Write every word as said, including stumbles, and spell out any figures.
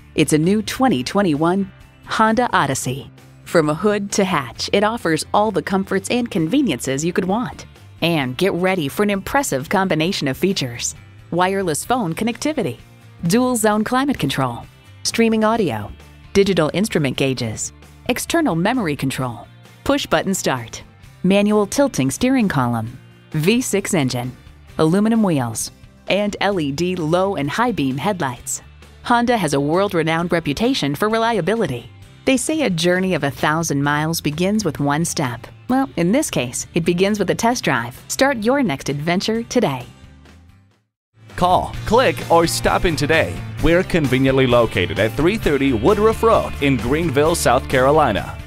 It's a new twenty twenty-one Honda Odyssey. From a hood to hatch, it offers all the comforts and conveniences you could want. And get ready for an impressive combination of features: wireless phone connectivity, dual zone climate control, streaming audio, digital instrument gauges, external memory control, push button start, manual tilting steering column, V six engine, aluminum wheels, and L E D low and high beam headlights. Honda has a world-renowned reputation for reliability. They say a journey of a thousand miles begins with one step. Well, in this case, it begins with a test drive. Start your next adventure today. Call, click, or stop in today. We're conveniently located at three thirty Woodruff Road in Greenville, South Carolina.